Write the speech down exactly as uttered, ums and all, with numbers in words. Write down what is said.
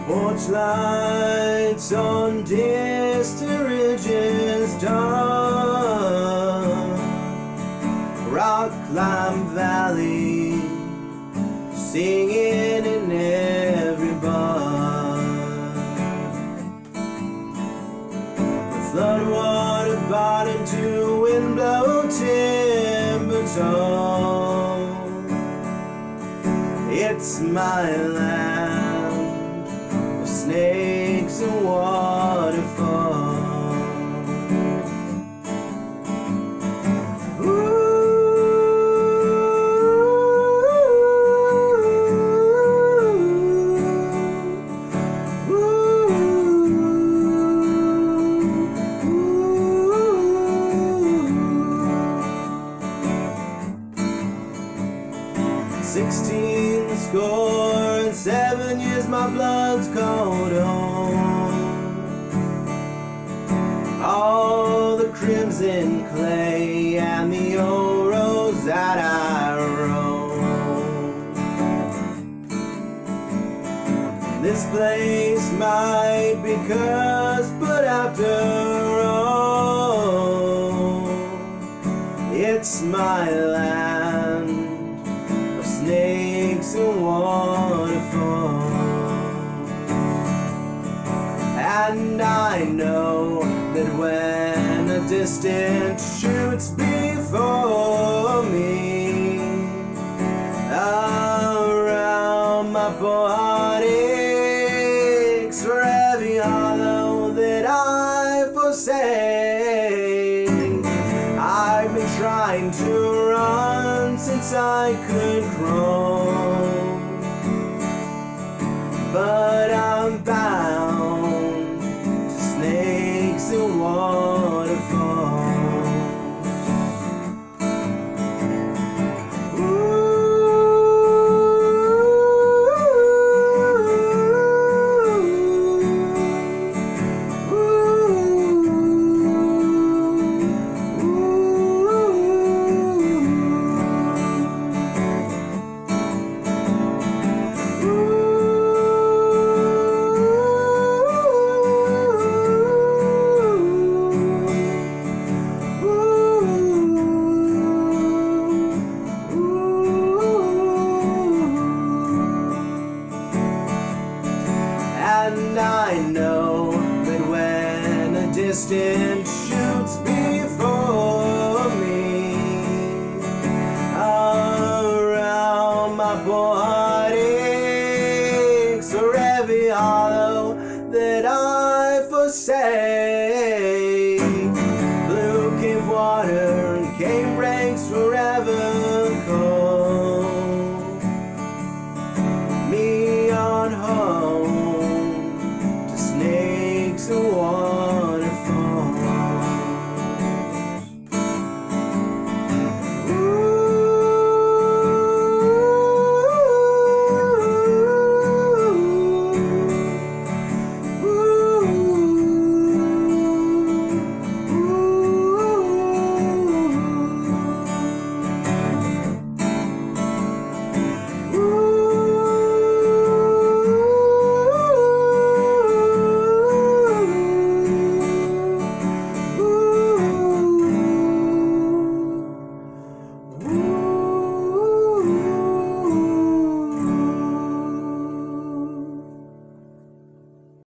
Porch lights on distant ridges dark, rock climb valley, singing in every bar. The floodwater bottom to wind blow timber tall. It's my land of snakes and waterfalls. Sixteen score and seven years my blood's cold on. All the crimson clay and the old roads that I roam. This place might be cursed, but after all, it's my land, snakes and waterfalls. And I know that when a distance shoots before me, around my poor heart aches for every hollow that I forsake. I've been trying to run since I could crawl.